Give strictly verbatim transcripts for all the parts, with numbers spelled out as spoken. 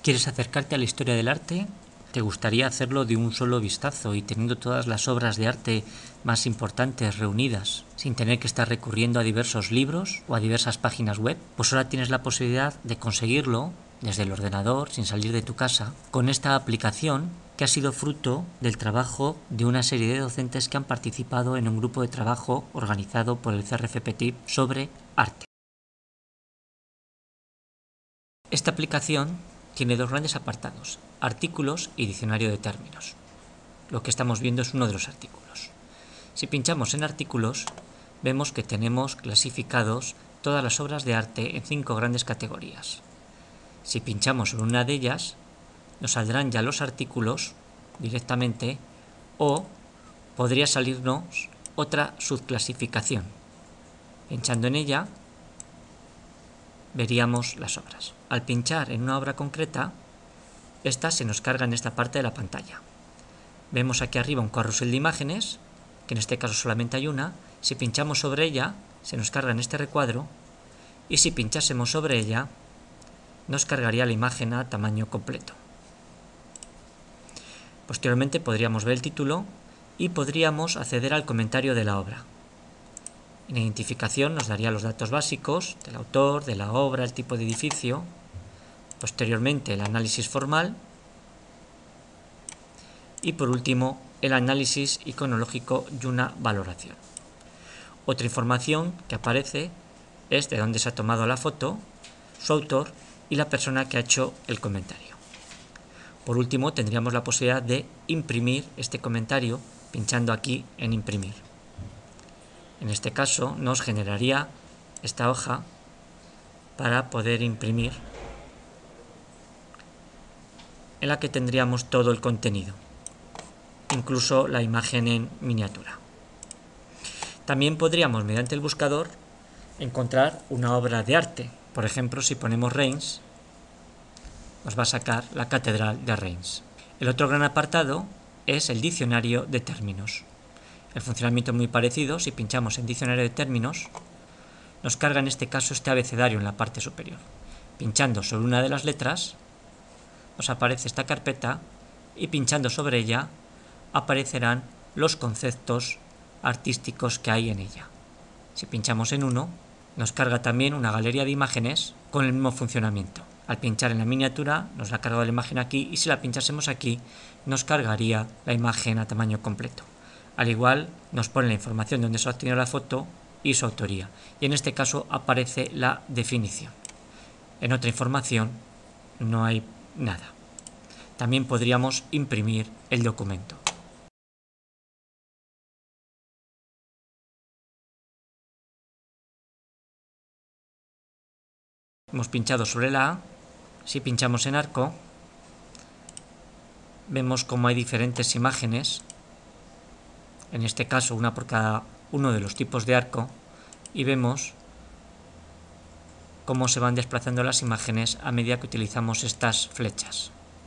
¿Quieres acercarte a la historia del arte? ¿Te gustaría hacerlo de un solo vistazo y teniendo todas las obras de arte más importantes reunidas, sin tener que estar recurriendo a diversos libros o a diversas páginas web? Pues ahora tienes la posibilidad de conseguirlo desde el ordenador, sin salir de tu casa, con esta aplicación que ha sido fruto del trabajo de una serie de docentes que han participado en un grupo de trabajo organizado por el C R F P T I P sobre arte. Esta aplicación tiene dos grandes apartados: artículos y diccionario de términos. Lo que estamos viendo es uno de los artículos. Si pinchamos en artículos, vemos que tenemos clasificados todas las obras de arte en cinco grandes categorías. Si pinchamos sobre una de ellas, nos saldrán ya los artículos directamente, o podría salirnos otra subclasificación. Pinchando en ella, veríamos las obras. Al pinchar en una obra concreta, esta se nos carga en esta parte de la pantalla. Vemos aquí arriba un carrusel de imágenes, que en este caso solamente hay una. Si pinchamos sobre ella, se nos carga en este recuadro, y si pinchásemos sobre ella, nos cargaría la imagen a tamaño completo. Posteriormente podríamos ver el título y podríamos acceder al comentario de la obra. En identificación nos daría los datos básicos del autor, de la obra, el tipo de edificio. Posteriormente el análisis formal y por último el análisis iconológico y una valoración. Otra información que aparece es de dónde se ha tomado la foto, su autor y la persona que ha hecho el comentario. Por último tendríamos la posibilidad de imprimir este comentario pinchando aquí en imprimir. En este caso nos generaría esta hoja para poder imprimir, en la que tendríamos todo el contenido, incluso la imagen en miniatura. También podríamos, mediante el buscador, encontrar una obra de arte. Por ejemplo, si ponemos Reims, nos va a sacar la Catedral de Reims. El otro gran apartado es el diccionario de términos. El funcionamiento es muy parecido. Si pinchamos en diccionario de términos, nos carga en este caso este abecedario en la parte superior. Pinchando sobre una de las letras, nos aparece esta carpeta y pinchando sobre ella aparecerán los conceptos artísticos que hay en ella. Si pinchamos en uno, nos carga también una galería de imágenes con el mismo funcionamiento. Al pinchar en la miniatura nos ha cargado la imagen aquí, y si la pinchásemos aquí nos cargaría la imagen a tamaño completo. Al igual nos pone la información de dónde se ha obtenido la foto y su autoría, y en este caso aparece la definición. En otra información no hay nada. También podríamos imprimir el documento. Hemos pinchado sobre la A. Si pinchamos en arco, vemos cómo hay diferentes imágenes, en este caso una por cada uno de los tipos de arco, y vemos cómo se van desplazando las imágenes a medida que utilizamos estas flechas.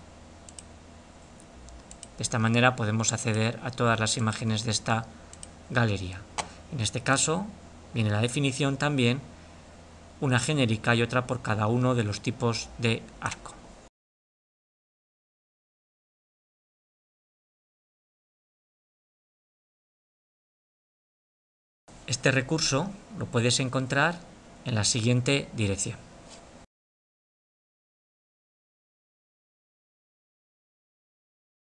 De esta manera podemos acceder a todas las imágenes de esta galería. En este caso viene la definición también, una genérica y otra por cada uno de los tipos de arco. Este recurso lo puedes encontrar en la siguiente dirección.